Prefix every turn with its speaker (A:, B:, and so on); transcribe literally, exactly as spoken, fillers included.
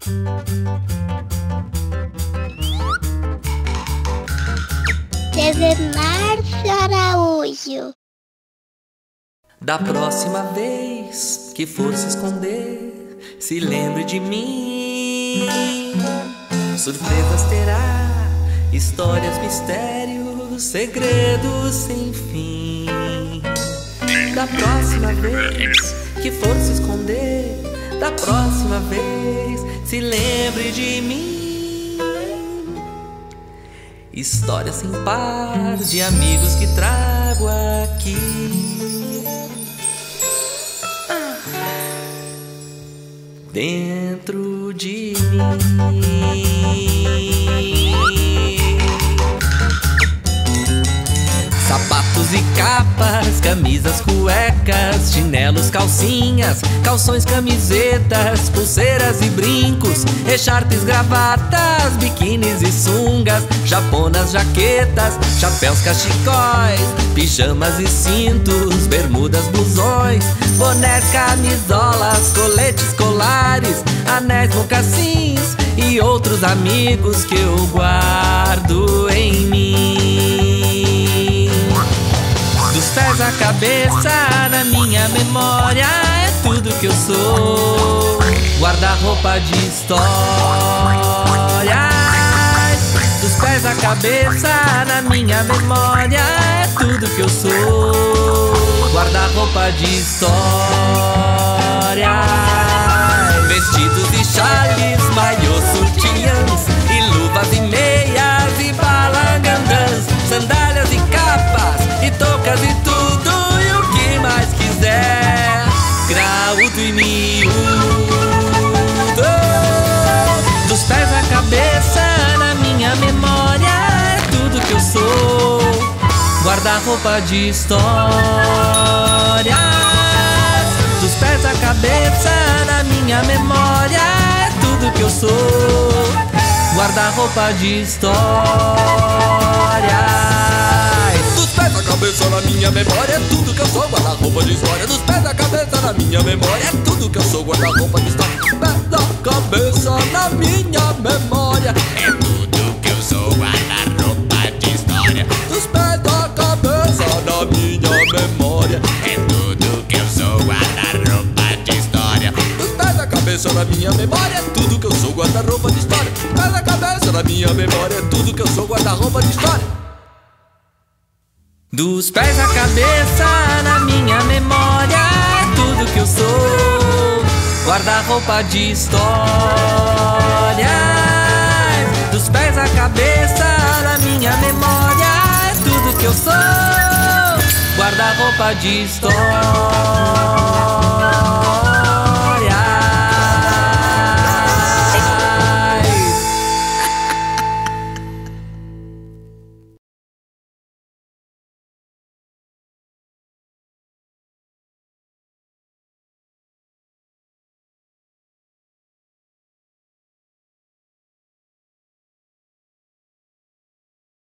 A: T V Márcio Araújo.
B: Da próxima vez que for se esconder, se lembre de mim. Surpresas terá, histórias, mistérios, segredos sem fim. Da próxima vez que for se esconder, da próxima vez se lembre de mim. Histórias sem par de amigos que trago aqui dentro de mim. Sapatos e capas, camisas, cuecas, chinelos, calcinhas, calções, camisetas, pulseiras e brincos, echarpes, gravatas, biquínis e sungas, japonas, jaquetas, chapéus, cachecóis, pijamas e cintos, bermudas, blusões, bonés, camisolas, coletes, colares, anéis, mocassins e outros amigos que eu guardo em mim. Dos pés à cabeça, na minha memória, é tudo que eu sou. Guarda-roupa de histórias. Dos pés à cabeça, na minha memória, é tudo que eu sou. Guarda-roupa de histórias. Vestidos e chales, maiôs, sutiãs, e luvas e meias e balangandãs, sandálias e capas e toucas e tudo e o que mais quiser, graúdo e miúdo. Dos pés à cabeça, na minha memória, é tudo que eu sou. Guarda-roupa de histórias. Dos pés à cabeça, na minha memória, é tudo que eu sou. Guarda-roupa de histórias.
C: Dos pés à cabeça, na minha memória, é tudo que eu sou. Guarda-roupa de história. Dos pés à cabeça, na minha memória, é tudo que eu sou. Guarda-roupa de história. Pés da cabeça, na minha memória, é tudo que eu sou. Guarda-roupa de história. Dos pés da cabeça, na minha memória, é tudo que eu sou. Guarda-roupa de história. Dos pés da cabeça, na minha memória, é tudo que eu sou. Guarda-roupa de história. Dos pés da cabeça, na minha memória, é tudo que eu sou. Guarda-roupa de história.
B: Dos pés à cabeça, na minha memória, é tudo que eu sou. Guarda-roupa de histórias. Dos pés à cabeça, na minha memória, é tudo que eu sou. Guarda-roupa de histórias.